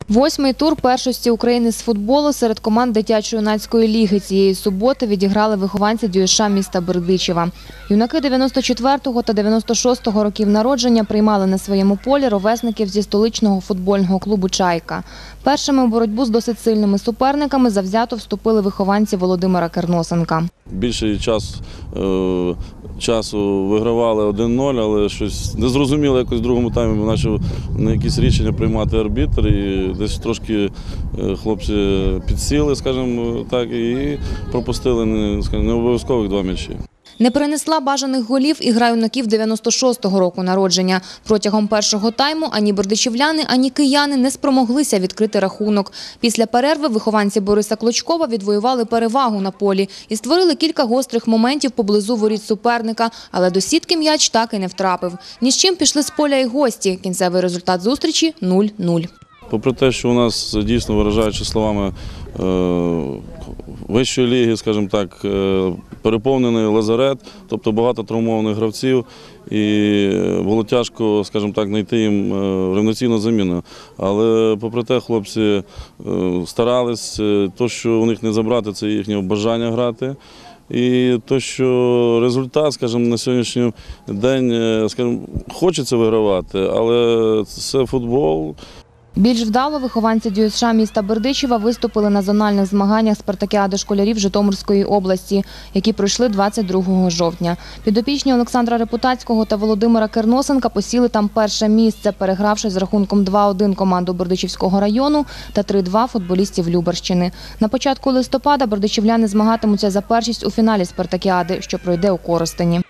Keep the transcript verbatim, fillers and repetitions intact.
Восьмий тур першості України з футболу серед команд дитячо-юнацької ліги цієї суботи відіграли вихованці ДЮСШ міста Бердичева. Юнаки дев'яносто четвертого та дев'яносто шостого років народження приймали на своєму полі ровесників зі столичного футбольного клубу «Чайка». Першими у боротьбу з досить сильними суперниками завзято вступили вихованці Володимира Керносенка. Більший час е, часу вигравали один нуль, але щось незрозуміло якось в другому таймі почав на якісь рішення приймати арбітр. І десь трошки хлопці підсіли, скажімо так, і пропустили не обов'язкових два м'ячі. Не принесла бажаних голів і гра юнаків дев'яносто шостого року народження. Протягом першого тайму ані бердичівляни, ані кияни не спромоглися відкрити рахунок. Після перерви вихованці Бориса Клочкова відвоювали перевагу на полі і створили кілька гострих моментів поблизу воріт суперника, але до сітки м'яч так і не втрапив. Ні з чим пішли з поля і гості. Кінцевий результат зустрічі – нуль нуль. Попри те, що у нас дійсно, виражаючи словами вищої ліги, скажімо так, переповнений лазарет, тобто багато травмованих гравців, і було тяжко, скажімо так, знайти їм рівноцінну заміну. Але попри те, хлопці старались, то, що у них не забрати, це їхнє бажання грати. І те, що результат, скажімо, на сьогоднішній день, скажімо, хочеться вигравати, але це футбол. Більш вдало вихованці ДЮСШ міста Бердичева виступили на зональних змаганнях спартакіади школярів Житомирської області, які пройшли двадцять другого жовтня. Підопічні Олександра Репутацького та Володимира Керносенка посіли там перше місце, перегравши з рахунком два один команду Бердичівського району та три два футболістів Любарщини. На початку листопада бердичівляни змагатимуться за першість у фіналі спартакіади, що пройде у Коростені.